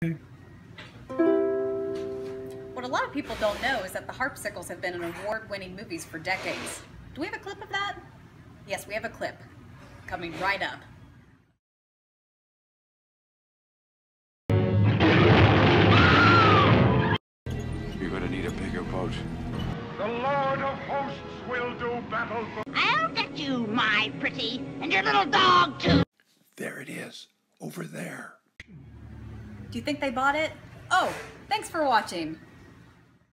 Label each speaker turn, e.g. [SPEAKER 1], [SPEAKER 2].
[SPEAKER 1] What a lot of people don't know is that the Harpsicles have been in award-winning movies for decades. Do we have a clip of that? Yes, we have a clip. Coming right up.
[SPEAKER 2] You're gonna need a bigger boat.
[SPEAKER 3] The Lord of Hosts will do battle for...
[SPEAKER 4] I'll get you, my pretty, and your little dog, too.
[SPEAKER 2] There it is, over there.
[SPEAKER 1] Do you think they bought it? Oh, thanks for watching.